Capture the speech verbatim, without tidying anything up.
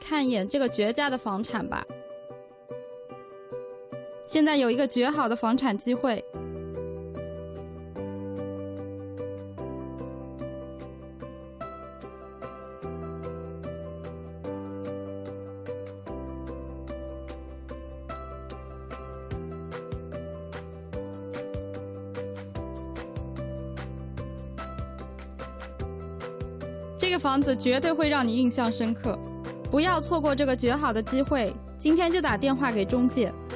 看一眼这个绝佳的房产吧。现在有一个绝好的房产机会。这个房子绝对会让你印象深刻，不要错过这个绝好的机会。今天就打电话给中介。